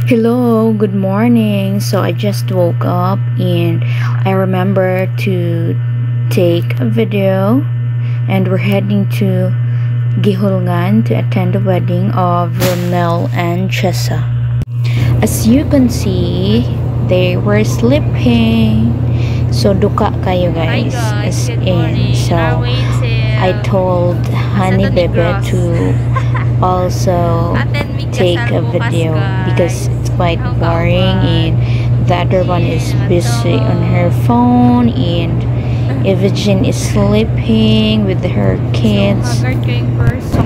Hello, good morning. So I just woke up and I remember to take a video, and we're heading to Gihulngan to attend the wedding of Ronel and Chessa. As you can see, they were sleeping. So duka kayo guys. As in, so I told Honey Bebe to also take a video because it's quite boring and the other one is busy on her phone and Evagene is sleeping with her kids. So, agad yung person.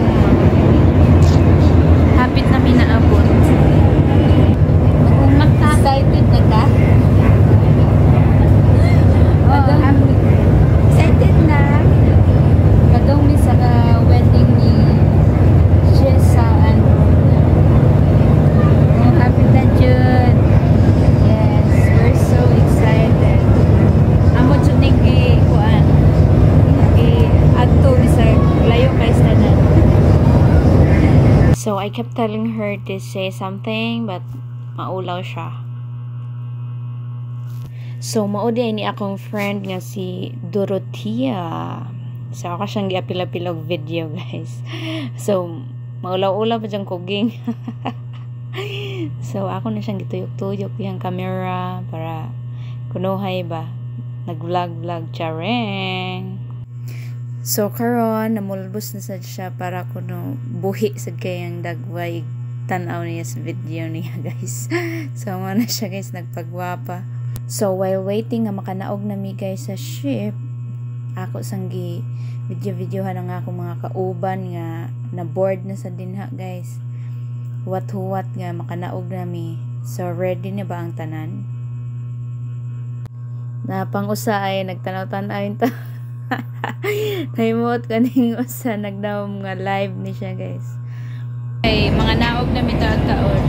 Hapit na minaabot. Excited na ka? Excited na. Kadong ni sa wedding ni Chessa and happy na June. Yes, we're so excited. Amo chunigi kuan. Adto ni sa layo kay stanan. So I kept telling her to say something but maulaw siya. So maudi ni akong friend nga si Dorothea. So ako siyang giapila-pilog video guys. So maulaw-ulaw pa diyang kuging. So ako na siyang gituyok-tuyok yung camera para kunuhay ba nag-vlog chareng. So karon namulbos na sad siya para kuno buhi sad kayang dagway tanaw niya sa video niya guys. So na siya guys nagpagwapa. So while waiting nga makanaog nami guys sa ship, ako sanggi video-videohan ang ako mga kauban nga na board na sa dinha guys. Huwat-huwat nga makanaog nami. So ready na ba ang tanan? Na pang-usa ay nagtanaw-tanaw yung Naimot kaning usa nagdawom nga live ni siya guys. Okay, mga naog na mitag taon.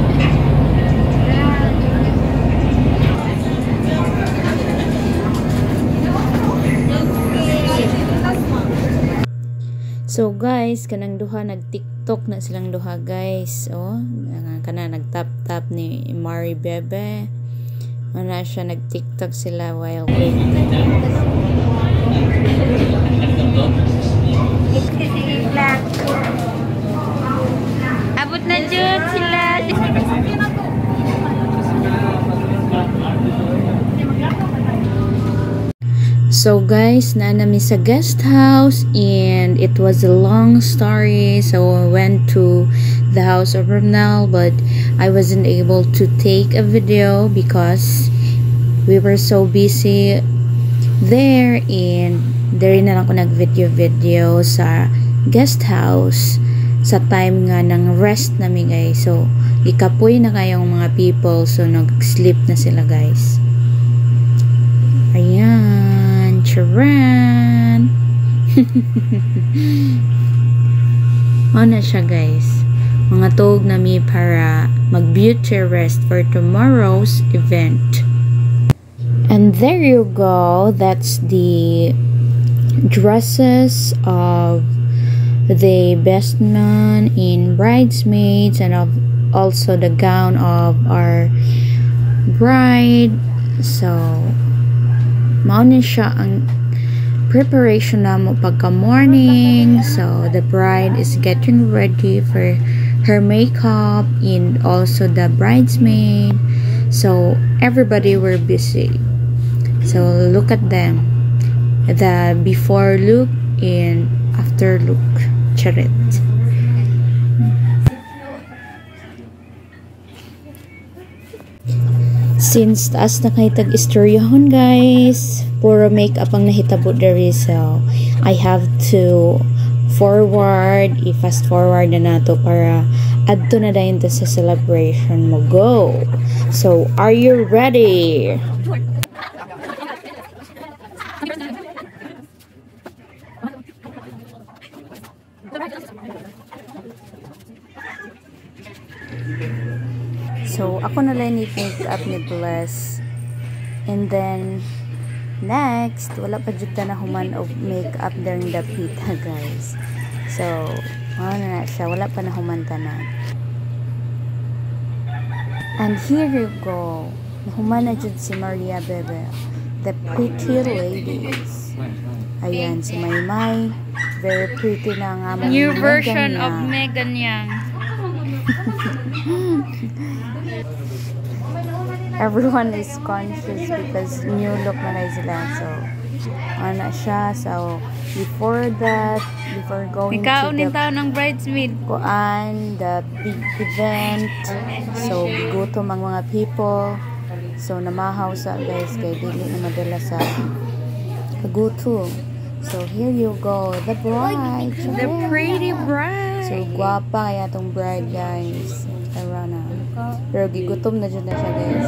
So guys, kanang duha nag-TikTok na silang duha guys. Oh, kana nag-tap-tap ni Mari Bebe. Ana siya nag-TikTok sila while waiting. Abot na dyan sila. So guys, naanami sa guest house and it was a long story. So I went to the house of Ronel but I wasn't able to take a video because we were so busy there, and dere na lang ko nag-video sa guest house sa time nga ng rest namin guys. So ikapoy na kayong mga people, so nag-sleep na sila guys. Ayan, charan. Ano siya guys, mga tog nami para mag-beauty rest for tomorrow's event. And there you go, that's the dresses of the best man in bridesmaids and also the gown of our bride. So mao ni siya ang preparation namo pagka morning. So the bride is getting ready for her makeup and also the bridesmaid. So everybody were busy. So look at them, the before look and after look. Charit. Since taas na kay tag-istoryahon guys, puro makeup ang nahitabo diri, so I have to fast forward na nato para adto na dayon ta sa celebration mo. Go! So are you ready? So ako na lang ni-make up ni Bless, and then next wala pa jud na human og makeup during the pita guys. So ano na siya, wala pa na human tanan. And here you go. Nahuman na dyan si Maria Bebe. The pretty ladies. Ayan, si Maymay. Very pretty na nga. New version of Megan Yang. Everyone is conscious because new look na rin sila. So, ano siya. So, before going Ikaw to the tao ng bridesmaid. the big event. So, gutom ang mga people. So, namahaw sa guys. Kaya dili na madala sa kagutom. So, here you go. The bride. The pretty bride. So, guwapa kaya tong bride, guys. Tara na. Pero gigutom na dyan na siya, guys.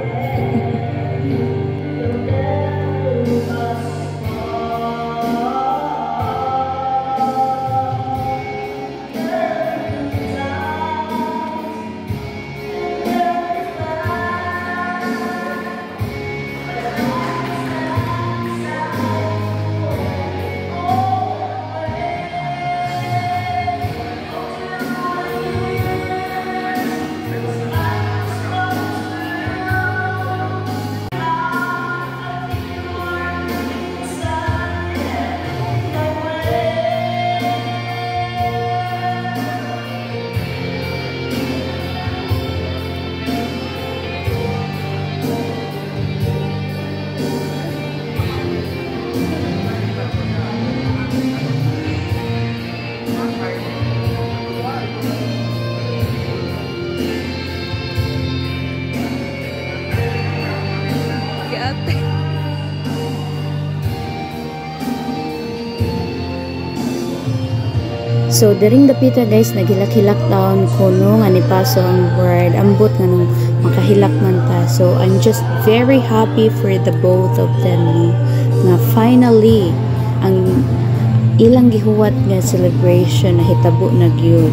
So, during the pita guys, naghilak-hilak taon ko no, nga ni paso ang bride. Ambot nga nung makahilak man ta. So, I'm just very happy for the both of them. No? Nga finally, ang ilang gihuwat nga celebration na hitabo na gyud.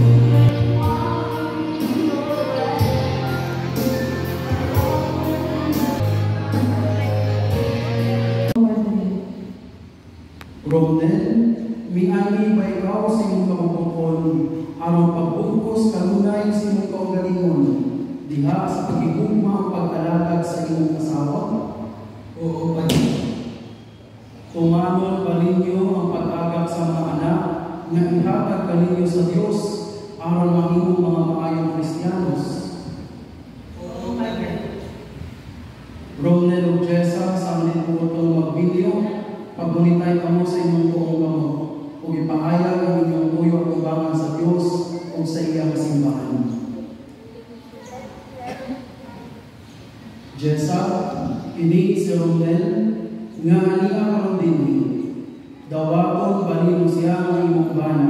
Romnel, miani ba ikaw sa imong kamupungkon aron pagbungkos kanunay sa imong kaugalingon diha sa pagigugma ang pag-alagad sa imong asawa? Oo, pati. Tumanol ba ninyo ang pag-agap sa mga anak na ihatag ka ninyo sa Diyos aron mahimong mga maayong Kristiyanos? Oo, pati. Romnel o Jessa, sa amin po itong mag-video. Pagunitay kamo sa inyong buong kamo, kung ipahayag ang inyong tuyo at ubangan sa Diyos o sa iyang simbahan. Jessa, ini si Romnel, nga aniya karon dinhi, dawaton balino siya ang imong bana.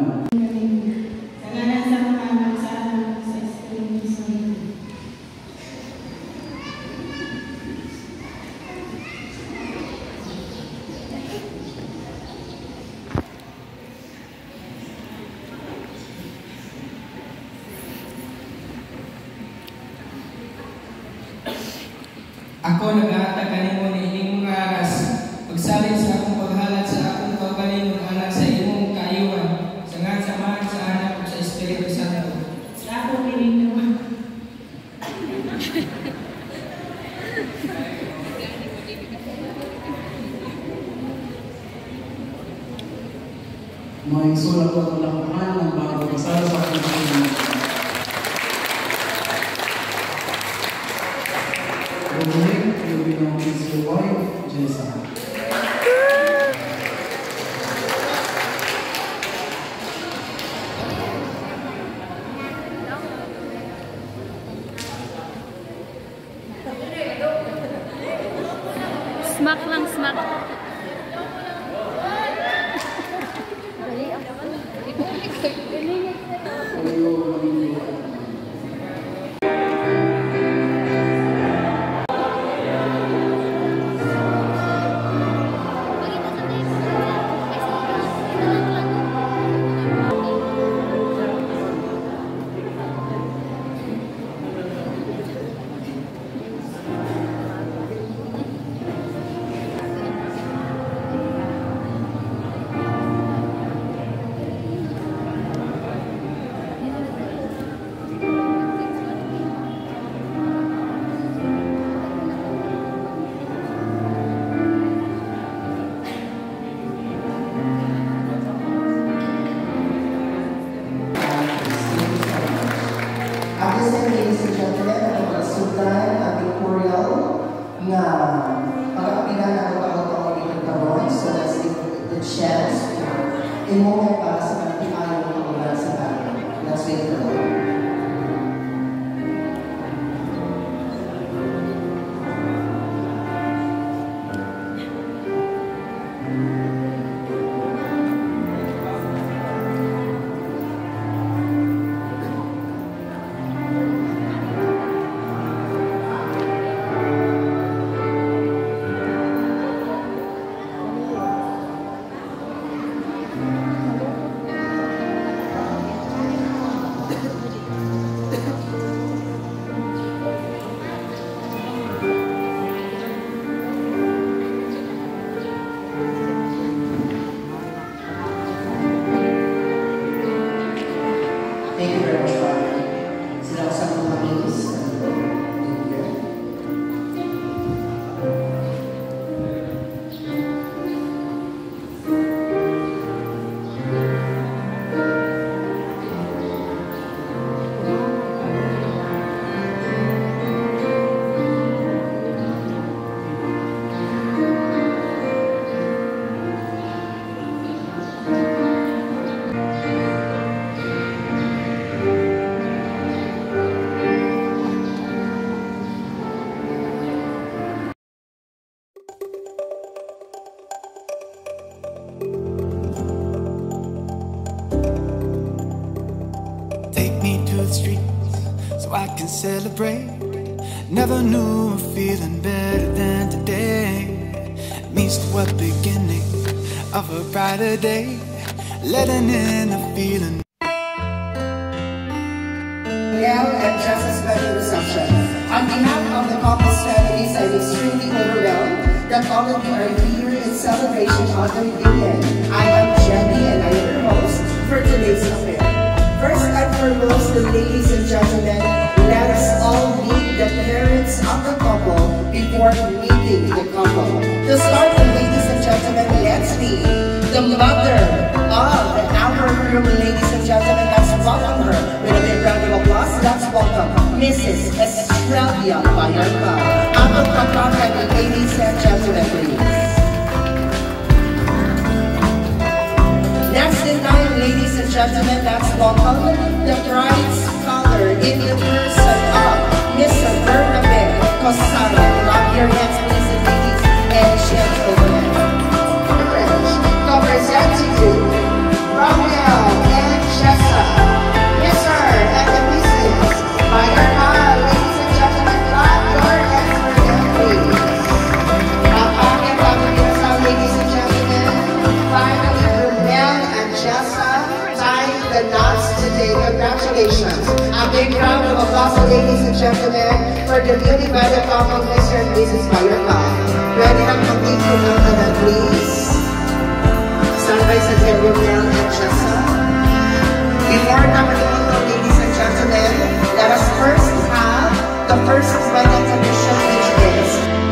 Ako nag-aatag kanimo ni ining mga aras, pagsalit sa akong paghalat sa akong kaugalingon anak sa imong kaayuhan, sangan samahan sa anak ug sa Espiritu Santo. Sa ako piling naman. May sulat at lakuhan ng bago kasal sa aking Panginoon. Romnel, you will know is your wife, Jessa. Smack lang, smack. na pagkapilan na ito ang karon. So let's give the chance for a moment para sa kanatimayo ng ulan sa bayan. Let's wait for the Lord. Thank you very much, Father. Sila ko sa mga kamilis. Take me to the streets so I can celebrate. Never knew a feeling better than today. It means the beginning of a brighter day, letting in the feeling. Now and just a special reception. On behalf of the couple's families, I'm extremely overwhelmed that all of you are here in celebration of the reunion. I am Jenny and I am your host for today's affair. First and foremost, ladies and gentlemen, let us all meet the parents of the couple before meeting the couple. To start with, ladies and gentlemen, let's meet the mother of our groom, ladies and gentlemen. Let's welcome her with a big round of applause. Let's welcome Mrs. Estrella Bayarca. Ang pagkakataon, ladies and gentlemen, please. Next in line, ladies and gentlemen, let's welcome the bride's father in the person of Mr. Bernabé Cosara. Clap your hands, please, ladies and gentlemen. To present to you, Romeo and Jessa, Mr. and the Mrs. Bayarca. Ladies and gentlemen, clap your hands for them, please. Ladies and gentlemen, finally, Romeo and Jessa tied the knots today. Congratulations. A big round of applause, ladies and gentlemen, for the newly married couple, Mr. and Mrs. Bayarca. Ready na complete to welcome, please. Stand by sa Romeo and Jessa. Before number 2, ladies and gentlemen, let us first have the first wedding tradition, which is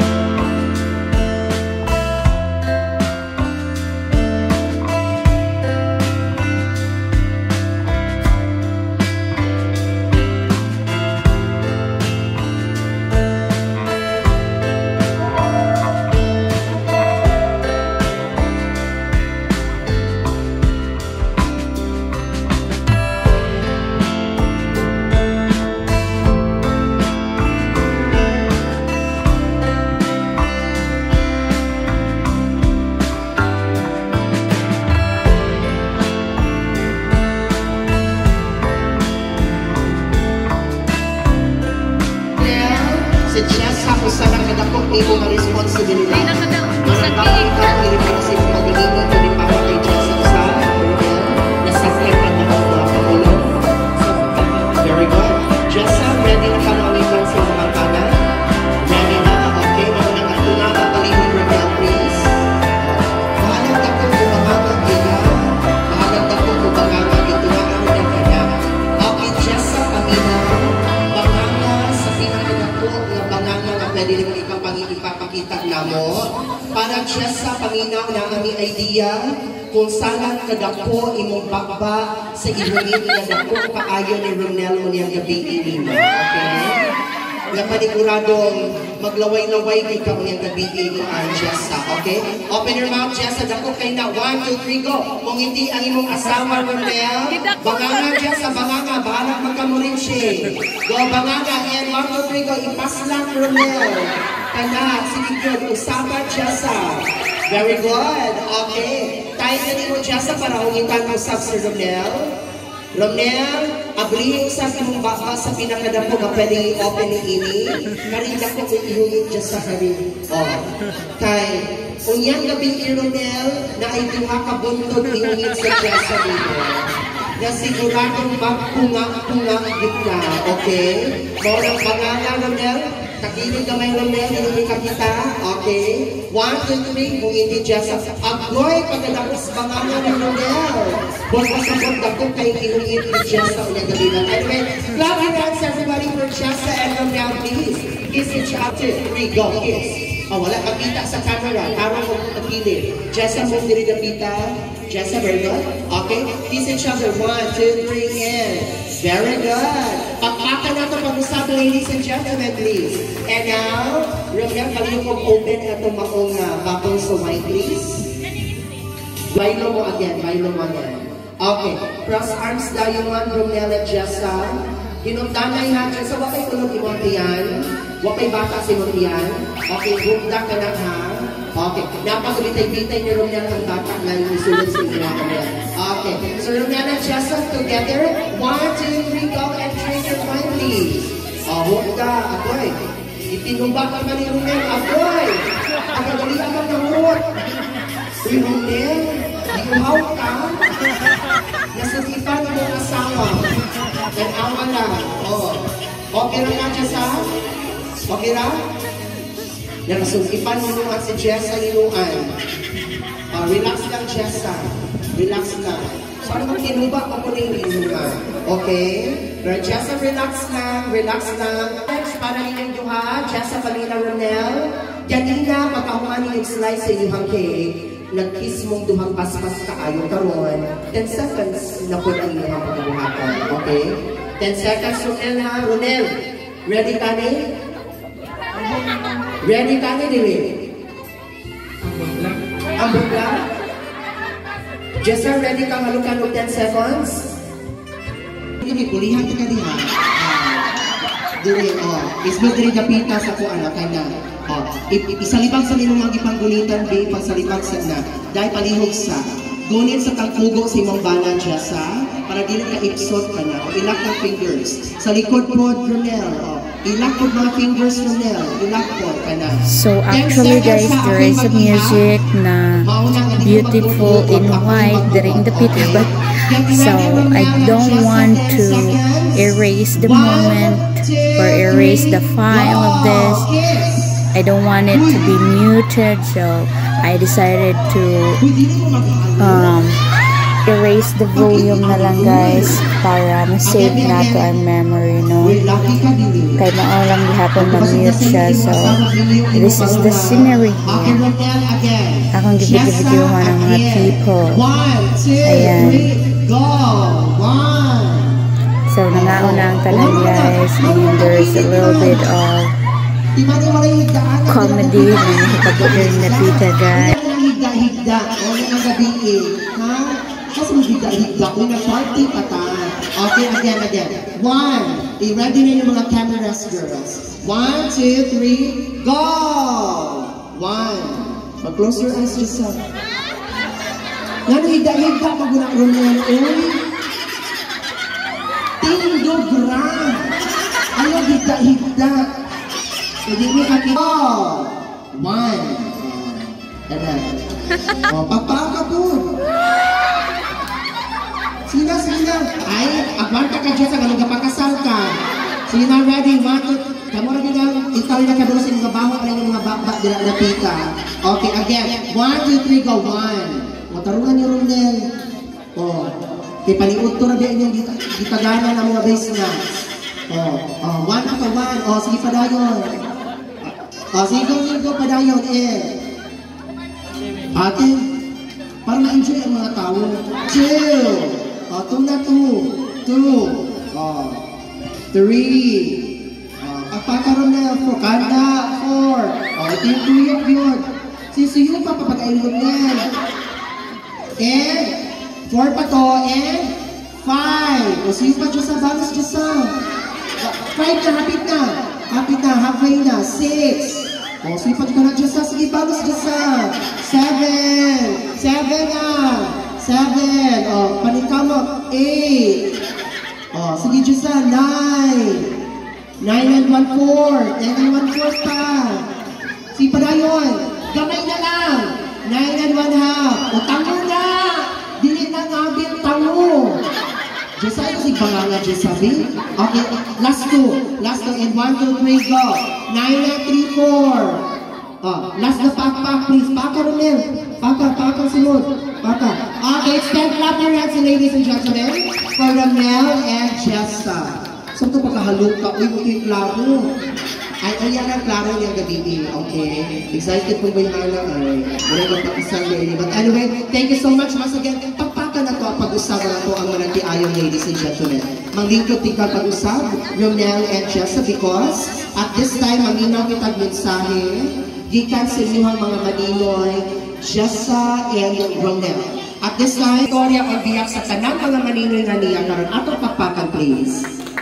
imo na responsibilidad. Manatapang ka, ilipagsip mag-ingat ko rin para kay Jessa sa nasakyan at mga pamulong. Very good. Jessa, ready na ka na ulitan sa mga kanan? Ready na? Okay. Una ka palimang Romeo, please. Mahalang na po kung mahalang ina. Mahalang na po kung mahalang ito na ang kanya. Okay, Jessa, paminaw. Banana sa pinakadako na banana na pwede rin ipapakita na mo para siya sa paminaw na aming idea kung saan kadako imong baba sa ibunin na dako paayo ni Ronel mo niyang gabi inima. Okay? na paniguradong maglaway-laway kay ka yung gabi ko ang Jessa, okay? Open your mouth, Jessa. Dako kay na. 1, 2, 3, go. Kung hindi ang imong asawa, Romel. Banganga, Jessa, banganga. Bahalag magkamurin siya. Go, banganga. And 1, 2, 3, go. Ipaslang, Romel. Kana, sige good. Usama, Jessa. Very good. Okay. Tayo na ni mo, Jessa, para hungitan mo sa Romel. Romel, abrihin sa mong baka sa pinakadako nga pwede open ni ini. Karin dako ko ihugit dyan sa karin. Oh. Kay, unyang gabi ni Romel, na ay duha ka buntod ihugit sa Jessa dito. Na siguradong magpunga-punga gitna. Okay? Morang pangalan, Romel. Takilig kamay, Romel. Hindi ka kita. Okay? 1, 2, 3. Kung hindi Jessa. Agoy, pagkatapos pangalan ni Romel. Huwag masabot dako kay ihugit ni Jessa unyang gabi na. Anyway, clap your hands everybody for Jessa and Romel, please. Kiss each other. 3, go. Kiss. Oh, wala kapita sa camera. Tarang mo kapili. Jessa mo diri kapita. Jessa, very good. Okay. Kiss each other. 1, 2, 3, and very good. Pakpaka na ito pag-usapan, ladies and gentlemen, please. And now, Romel, kaliyo kong open ito maong bakong sumay, please. Bailo mo again. Bailo mo again. Okay. Cross arms daw yung Romel at Jessa. Hinuntanay ha, Jessa, wakay tulog imontiyan. Wakay bata si Montian. Okay, bunda ka na ha. Okay, napagulitay-bitay ni Romel ang bata na yung isulod sa inyo. Okay, so Romel and Jessa together. 1, 2, 3, go and drink your wine, please. Oh, bunda, akoy. Itinumba ka ba ni Romel? Akoy! Pagkagali ka ng hurot. Uy, Romel, iuhaw ka. Nasasipan mo ang asawa. Nag-awa lang. Oh. Okay lang na, Jessa? Okay lang? Nakasukipan mo naman si Jessa inuan. Relax lang, Jessa. Relax lang. Parang magkinuba ko po rin inuan. Okay? Pero Jessa, relax lang. Relax lang. Next, para inyong duha, Jessa, Palina, Romel. Kanina, pagkahuman yung slice sa inyong cake, nag-kiss mong duhang paspas ka ayaw karon. 10 seconds na po ang inyong pagkabuhatan. Okay? 10 seconds, Romel ha. Romel, ready ka ni? Ready ka ni, Dili? Ambot lang? Jessa, ready ka malukan ng 10 seconds? Hindi, pulihan ka diha. Dili, isbog dili kapita sa kuan kana. Isalibag sa nilong mga ipanggulitan, di pagsalibag sa na. Dahil palihog sa gunit sa tangkugo sa imong bala, Jessa, para dili ka ipsot ka na. Ilak ng fingers. Sa likod po, Romel. Ilak po mga fingers, Romel. Ilak po ka na. So actually guys, there is a music na beautiful in white during the picture, but so I don't want to erase the moment or erase the file of this. I don't want it to be muted, so I decided to erase the volume na lang guys para ma-save na to our memory, no? Kaya maulang gihapon ma-mute siya, so this is the scenery here. Akong gibig-videohan ng mga people. Ayan. So nangauna ang tanan guys, and there's a little bit of comedy na nakikabot rin na pita guys. Higda-higda, o yung gabi ha? Kasi higda-higda, kung na-party pa ta. Okay, again. 1, i-ready na yung mga cameras, girls. 1, 2, 3, go! 1, mag-close your eyes just so. Yan, higda-higda, pag-unang Romel, tindogra! Ayaw, higda-higda. Hindi mo kakita. 1. Pagpaka po. Sige na. Ay, agwanta ka dyan sa galuga pakasal ka. Sige na, ready. 1, 2. Kamu rin na, ikaw rin nakadula sa mga baho ka rin ng mga bakbak nila napita. Okay, again. 1, 2, 3, go. 1. Matarungan niyo Romel. Kaya paliud to na ba inyong gitagana ng mga base na. 1 after 1. Sige pa dayon. Sige pa dayon. Ate, para ma-enjoy ang mga tao. Chill. 2 na 2. 2. 3. Pagpakaroon na po, kanda, 4. O, ito yung tuyok yun. Sisuyo pa papag-ailon yan. And, 4 pa to, and 5. O, suyo pa dyan sa balas dyan sa. 5 na, hapit na. Hapit na, halfway na. 6. O, suyo pa dyan sa. Sige, balas dyan sa. 7. 7 na. 7. O, panikamo. 8. O, sige dyan sa. 9. 9 and 1/4. 10 and 1/4 pa. Si padayon. Gamay na lang. 9 and 1/2. O, tango na. Dili na ngabit tango. Just ay si banganga just sabi. Okay, last two. Last two and 1, 2, 3, go. 9 and 3, 4. Last na pakpak, please. Paka, Romel. Paka, sunod. Paka. Okay, stand clap your hands, ladies and gentlemen, for Romel and Jessa. So ito pagkahalong ka, uy, mukhang klaro. Ay, yan ang klaro niyang gabi. Okay? Excited po ba yung ay, wala kang pakisal niya. But anyway, thank you so much once again. Pagpaka na to, pag-usap na to ang managtiayon, ladies and gentlemen. Manglingkot tingkang pag-usap, Romel and Jessa, because at this time, manginaw kitang mensahe, gikan sa inyong mga maninoy, Jessa and Romel. At this time, Victoria on biyak sa tanang mga maninoy na niya, karon atong pagpakan, please.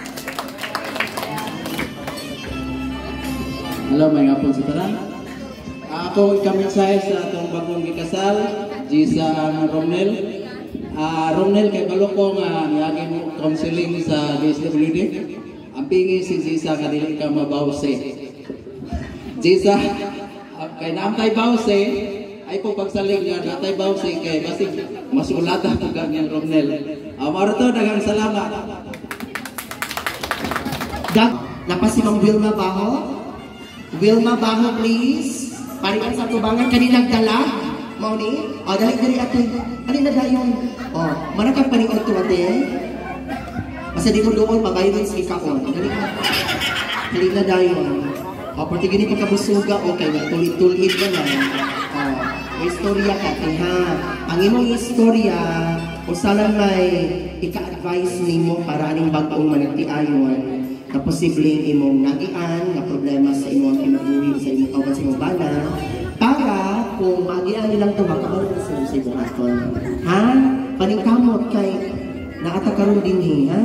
Hello, may ngapon sa tanan. Ako ikamensahe sa atong bagong gikasal, Jessa and Romel. Romel, kay balo ko nga niyagin mo counseling sa DSWD. Ang pingi si Jessa nga dili ka mabawse. Jessa, kay naamtay bawse, ay po pagsaling nga natay bawse kay basig masulata po kanyang Romel. Maro to, daghang salamat. Napasimang Wilma Baho. Wilma Baho, please. Parikan sa tubangan, kaninang dala. Mauni? O, dali ate. Alin na dayon? O, manakang panikan to ate. Basta di mo doon, mabayawin sa ikaon. Dali na dayon. O, pati gini pagkabusuga, okay, tulit-tulit ka na. O, istorya ka, ha. Ang imong istorya, kung saan may ika-advise nimo para aning bagong managtiayon, na posibleng imong nagian na problema sa imong kinabuhi sa imong kauban sa imong bana para kung magian nilang ito makakaroon sa imong aton. Ha? Paningkamot kay naatakaroon din ha?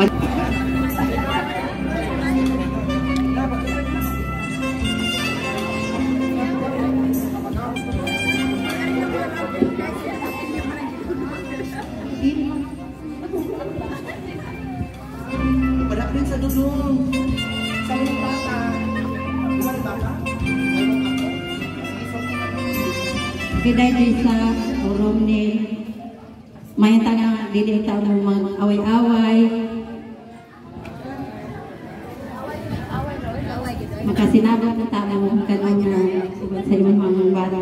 Sa dudong. Sa mga bata. Iwan bata? Kiday Jessa o Romel. May tanang dili tayo ng mga away-away. Makasinabot na tayo ng kananya sa imong mga bata.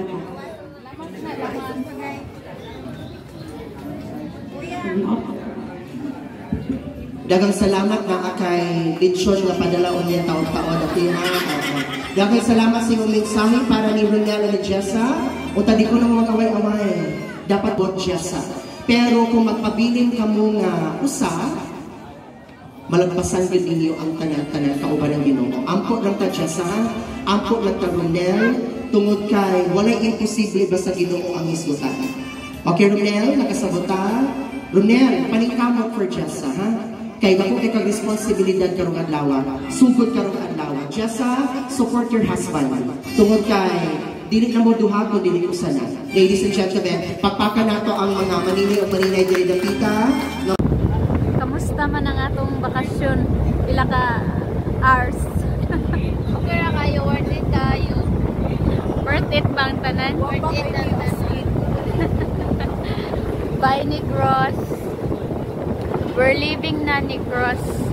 Daghang salamat na kay Litson nga padalaon niya taon-taon at daghang salamat sa iyong mensahe para ni Romel and Jessa. O tadi ko ng mga away-away. Dapat bot Jessa. Pero kung magpabilin ka mo nga usa, malagpasan din ninyo ang tanan-tanan kauban ng Ginoo. Ampot lang ta Jessa, ampot lang ta Romel, tungod kay walay imposible basta Ginoo ang hisgutan. Okay Romel, nakasabota. Romel, paningkamot for Jessa, ha? Kay dako kay kag responsibilidad karong adlaw. Sugod karong adlaw. Jessa, support your husband. Tungod kay dili na mo duha ko dili usana. Ladies and gentlemen, pagpaka nato ang mga manini o maninay diri dapita. Kamusta man ang atong bakasyon? Pila ka hours? Okay ra kayo, worth it tayo. Worth it bang tanan? Worth it ang tanan. Bye Negros. We're leaving na Negros.